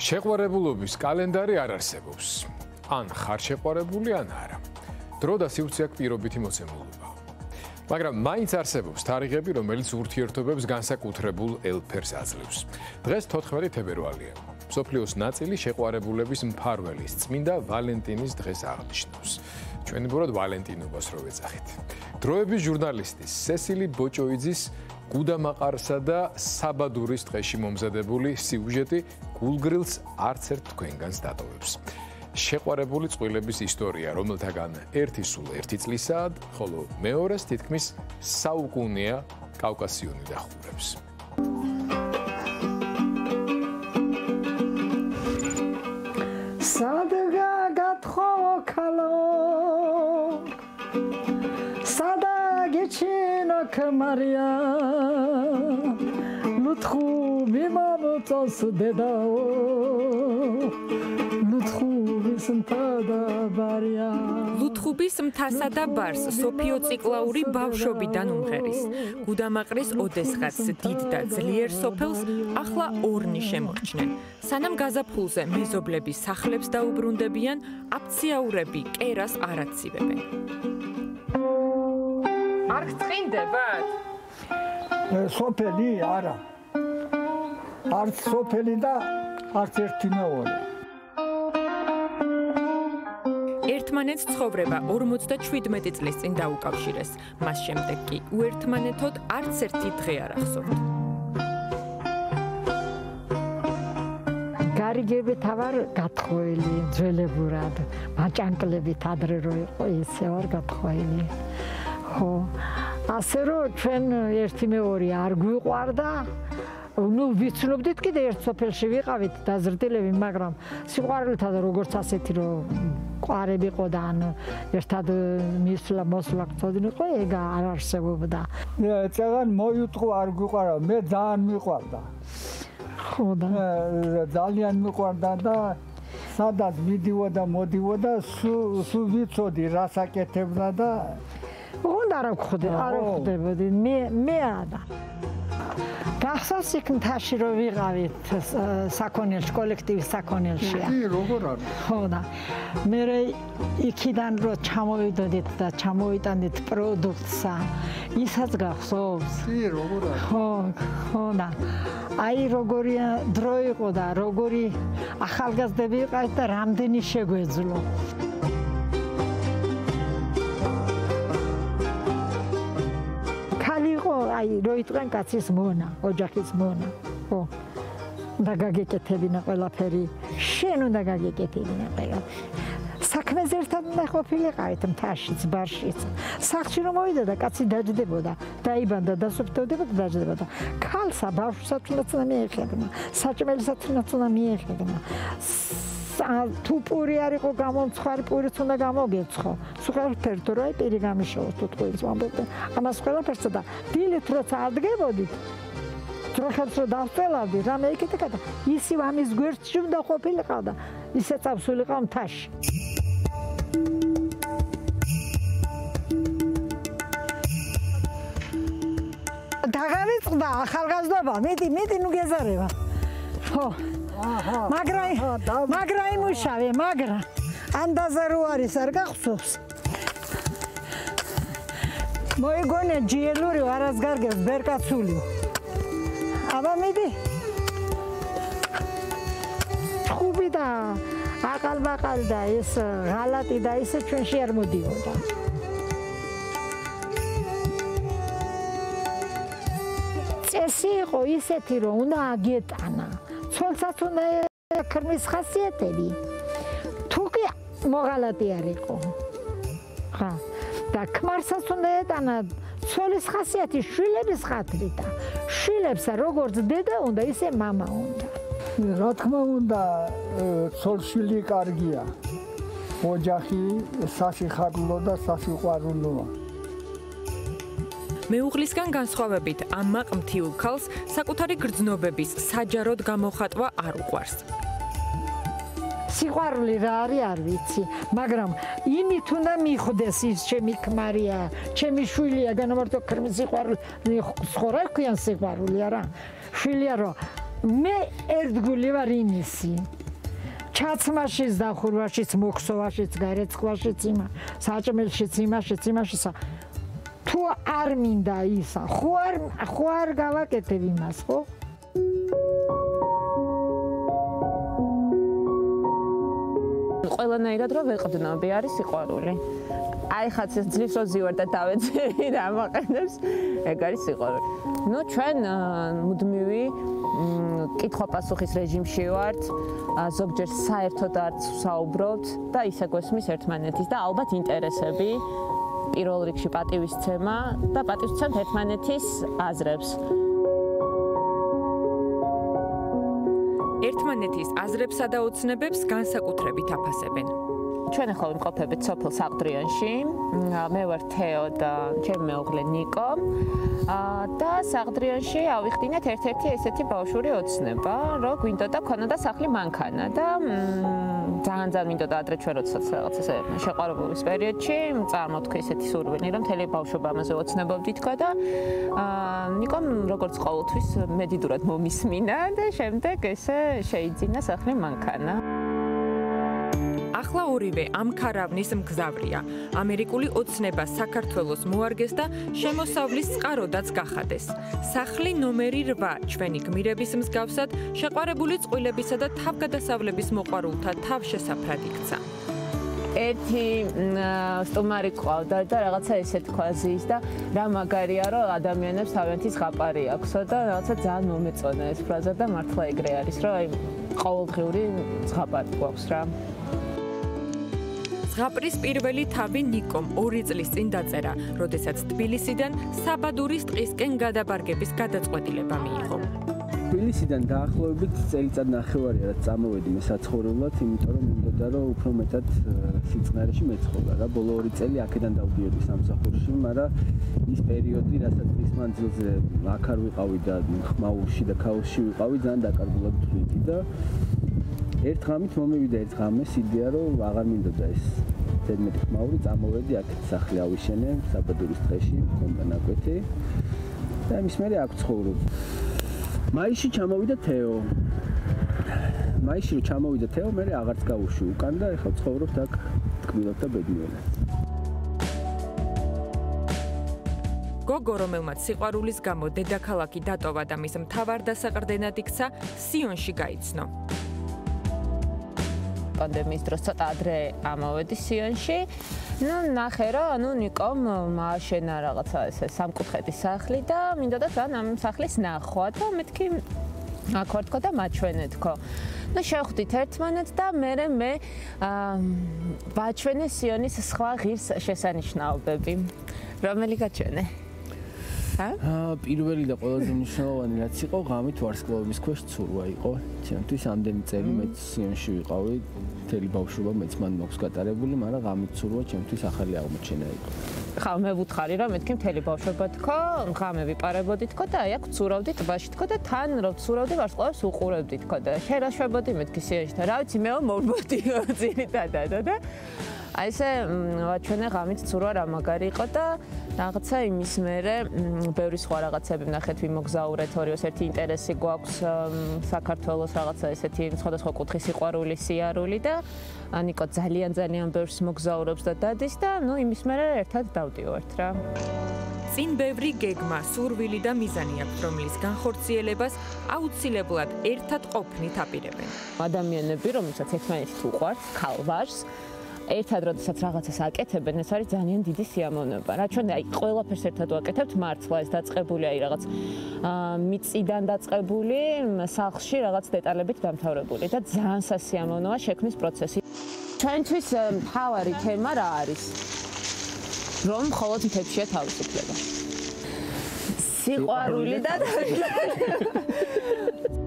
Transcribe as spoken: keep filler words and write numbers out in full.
შეყვარებულობის კალენდარი არ არსებობს. ან ხარ შეყვარებული, ან არა. დრო და სივრცე აქვს პირობითი მოცემულობა. მაგრამ მაინც არსებობს თარიღები, რომელიც ურთიერთობებს განსაკუთრებულ ელფერს აძლევს. დღეს თოთხმეტი თებერვალია. მსოფლიოს ნაწილი შეყვარებულების მფარველის წმინდა ვალენტინის დღეს აღნიშნავს. ჩვენ უბრალოდ ვალენტინობას რო ვეძახით. დროების ჟურნალისტის სესილი ბოჭოიძის გუდამაყარსა და საბადურის ტყეში მომზადებული სიუჟეტი გულგრილს არც ერთ თქვენგანს დატოვებს. შეყვარებული წყვილების ისტორია, რომელთაგან ერთი სულ ერთი წლისაა, ხოლო მეორეს თითქმის საუკუნეა კავკასიონი დახურებს. სადღა გათხოვო ქალო სადა გეჩინო კმარია ლუთხუ მიმამოწოს დედაო ლუთხუბის მთადა ბარია ლუთხუბის მთასა და ბარს სოფიო ციკლაური ბავშვობიდან უმღერის. გუდამაყრის ოდესღაც დიდ და ძლიერ სოფელს ახლა ორნი შემორჩნენ. სანამ გაზაფხულზე მეზობლები სახლებს დაუბრუნდებიან, აფციაურები კერას არ აცივებენ. არ გწყინდებათ? სოფელი არა. არც სოფელი და არც ერთი მეორე. ერთმანეთს ცხოვრება ორმოცდაშვიდმეტი წლის წინ დაუკავშირეს. მას შემდეგ კი უერთმანეთოდ არც ერთი დღე არ ახსოვთ. გარიგებით ავარ გათხოვილი ძველებურად, მაჭანკლებით ადრე რო იყო ისე ვარ გათხოვილი. ხო, ასე რომ ჩვენ ერთი მეორე არ გვიყვარდა. ნუ ვიცნობდით კიდე ერთ სოფელში ვიყავით დაზრდილები, მაგრამ სიყვარულითა და როგორც ასეთი რომ ყვარები ყო და ან ერთად მისვლა მოსვლა გწოდნიყო, ეგ არ არსებობდა. წეგან მოიუტყო არ გვიყვარა, მე ძალიან მიყვარდა. ხო და ძალიან მიყვარდა და სადაც მიდიოდა მოდიოდა სულ ვიცოდი რას აკეთებდა და უნდა რა გხვდი, არ ვხვდებოდი, მე მე არა. გახსოვს იქ მთაში რომ ვიყავით საქონელში, კოლექტივის საქონელშია. კი, როგორ არის? ხო და მე იქიდან რომ ჩამოვიდოდით და ჩამოვიტანით პროდუქტსა, ისაც გახსოვს? კი, როგორ არის? ხო, ხო და აი როგორი დრო იყო და როგორი ახალგაზრდები იყავით და რამდენი შეგვეძლო. აი რო იტყვენ კაცის მონა, ოჯახის მონა. ხო. და გაგეკეთებინა ყველაფერი. შენ უნდა გაგეკეთებინა ყველაფერი. საქმეზე ერთად უნდა ყოფილიყავით მთაშიც, ბარშიც. სახლში რომ მოვიდოდა, კაცი დაჯდებოდა, დაიბანდა, დასუფთავდებოდა, დაჯდებოდა. ქალსა, ბავშვსაც უნდა მიეხებინა, საჭმელისაც უნდა მიეხებინა. თუ პური არ იყო გამომცხარი, პურიც უნდა გამოგეცხო. სუხარფერთ რო აი პირი გამიშოვოთ თუ თქვენს ვამბობთ. ამას ყველაფერს და დილით როცა ადგებოდით, ძროხებს რო დავწელავდი, რამე ეკეთება და ისივ ამის გვერდში უნდა ყოფილიყავ და ისე წავსულიყავ მთაში. დაღარიწყდა ახალგაზრდობა, მეტი მეტი ნუ გეზარება. ხო. მაგრა მაგრა იმუშავე, მაგრა ანდაზა რო არის არ გახსოვს? მოიგონე ჯიელური არას გარგებს ბერკაცული. აბა მიდი. ხუბი და აყალბაყალი და ეს ღალატი და ისე ჩვენში არ მოდიოდა. წესი იყო ისეთი რომ უნდა აგეტანა. ცოლსაც უნდა ქრმის ხასიათები. თუ კი მოღალატე არ იყო. ხა და ქმარსაც უნდა ეტანა ცოლის ხასიათი შვილების ხათრი და შვილებსა როგორც დედა უნდა, ისე მამა უნდა. რა თქმა უნდა, ცოლ-შვილი კარგია. ოჯახი სასიხარულო და სასიყვარულოა. მეუღლისგან განსხვავებით ამ მაყმთიულ ქალს საკუთარი გრძნობების საჯაროდ გამოხატვა არ უყვარს. სიყვარული რა არის არ ვიცი, მაგრამ იმით უნდა მიხვდეს ის ჩემი ქმარია, ჩემი შვილია, განამარტო ქრმის სიყვარული, სხვა რა ქვიან სიყვარული არა. შვილია რომ მე ერთგული ვარ იმისი. ჩაცმაშიც, დახურვაშიც, მოქსოვაშიც, გარეცხვაშიც, იმა, საჭმელშიც, იმაშიც, იმაშიც. თუ არ მინდა ისა, ხო არ ხო არ გავაკეთებ იმას, ხო? ყველანაირად რომ ვეყდნობი, არის სიყვარული. აი ხაც ეს ძლის რო ზივარ და დავეცერი და ამაყენებს, ეგ არის სიყვარული. ნუ ჩვენ მუდმივი კითხვა-პასუხის რეჟიმში ვართ, ზოგჯერ საერთოდ არც ვსაუბრობთ და ისე გვესმის ერთმანეთის და ალბათ ინტერესები, პირველ რიგში პატივისცემა და პატივისცემთ ერთმანეთის აზრებს. ერთმანეთის აზრებსა და ოცნებებს განსაკუთრებით აფასებენ. ჩვენ ახლა ვიმყოფებით სოფელ საღდრიანში. მე ვარ თეო და ჩემი მეუღლე ნიკო. და საღდრიანში ავიხდინეთ ერთ-ერთი ესეთი ბავშვური ოცნება, რომ გვინდოდა ქონოდა სახლი მანქანა და ძალიან ძალიან მინდოდა ადრე ჩვენ როდესაც რაღაც ესე შეყვარებულის პერიოდში წარმოთქვი ესეთი სურვილი, რომ მთელი ბავშვობა ამაზე ოცნებობდითქო და ნიკომ როგორც ყოველთვის მედიდურად მომისმინა და შემდეგ ესე შეიძინა სახლი მანქანა. ახლა ორივე ამ ქარავნის მგზავრია. ამერიკული ოცნება საქართველოს მოარგეს და შემოსავლის წყაროდაც გახადეს. სახლი ნომერი რვა ჩვენი გმირების მსგავსად შეყვარებული წყვილებისა და თავგადასავლების მოყვარულთა თავშესაფრად იქცა. ერთი სტუმარი ყავდა და რაღაცა ესე თქვა ზის და რა მაგარია რომ ადამიანებს თავიანთი ზღაპარი აქვსო და რაღაცა ძალიან მომეწონა ეს ფრაზა და მართლა ეგრე არის რომ აი ყოველდღიური ზღაპარი გვაქვს რა. ზღაპრის პირველი თავი ნიკომ ორი წლის წინ დაწერა, როდესაც თბილისიდან საბადურის ტყისკენ გადაბარგების გადაწყვეტილება მიიღო. თბილისიდან დაახლოებით წელიწად ნახევარი რაც წამოვედი მე საცხოვრებლად, იმიტომ რომ მინდოდა რომ უფრო მეტად სიწყნარეში მეცხოვა რა. ბოლო ორი წელი აქედან დავდიოდი სამსახურში, მაგრამ ის პერიოდი, რასაც ის მანძილზე აქ არ ვიყავი და ხმაურში და ქაოსში ვიყავი, ძალიან დაკარგულად ვთვლიდი და ერთ ღამით მომივიდა ეს ღამე, იდეა რომ აღარ მინდოდა ეს ზედმეტი ხმაური, წამოვედი აქეთ სახლი ავიშენე საბადურის ტყეში, მქონდა ნაკვეთი და იმის მერე აქ ცხოვრობ. მაისში ჩამოვიდა თეო. მაისში რომ ჩამოვიდა თეო, მე აღარც გავუშვი უკან და ეხლა ცხოვრობთ აქ ტკბილად და ბედნიერად. გოგო, რომელმაც სიყვარულის გამო დედაქალაქი დატოვა და მის მთავარ დასაყრდენად იქცა, სიონში გაიცნო. პანდემიის დროს ცოტა ადრე ამოვედი სიონში. ნუ ნახე რომ ანუ ნიკომ მააშენა რაღაცა ესე სამკუთხედის სახლი და მინდოდა ძალიან ამ სახლის ნახვა და მეთქი აქ ვარ თქო და მაჩვენე თქო. ნუ შევხვდით ერთმანეთს და მე მე ვაჩვენე სიონის სხვა ღირს შესანიშნაობები. რომელი გაჩვენე? აა პირველი და ყველაზე მნიშვნელოვანი რაც იყო, ღამით ვარსკვლავების ქვეშ ცურვა იყო. ჩემთვის ამდენი წელი მეც სიონში ვიყავი, მთელი ბავშვობა მეც მან მოქვს გატარებული, მაგრამ ღამით ცურვა ჩემთვის ახალი აღმოჩენა იყო. ხა მე ვუთხარი რომ მეთქი მთელი ბავშვობა თქო, ღამე ვიპარებოდი თქო და აი აქ ცურავდი ტბაში თქო და თან რომ ცურავდი ვარსკვლავებს უყურებდი თქო და შერაშვებოდი მეთქი სიონში და რა ვიცი მე მოვბოდი ძირითადად და აი ესე ვაჩვენე ღამით ცურვა რა მაგარი იყო და რაღაცა იმის მერე ბევრი სხვა რაღაცები ვნახეთ ვიმოგზაურეთ ორიოს ერთი ინტერესი გვაქვს საქართველოს რაღაცა ესეთი სხვადასხვა კუთხის სიყვარული სიარული და ნიკო ძალიან ძალიან ბევრს მოგზაურობს და დადის და ნუ იმის მერე ერთად დავდივართ რა. წინ ბევრი გეგმა, სურვილი და მიზანი აქვს, რომლის განხორციელებას აუცილებლად ერთად ყოფნით აპირებენ. ადამიანები, რომელსაც ერთმანეთით უყვართ, ქალვარს ერთად როდესაც რაღაცას აკეთებენ, ეს არის ძალიან დიდი სიამოვნება. რა ჩვენ აი ყველაფერს ერთად ვაკეთებთ, მართლა ეს დაწყებული აი რაღაც მიწიდან დაწყებული, სახლში რაღაც დეტალებით დამთავრებული და ძალიან სასიამოვნოა შექმნის პროცესი. ჩვენთვის მთავარი თემა რა არის? რომ მხოლოდ მთებშია თავისუფლება. სიყვარული და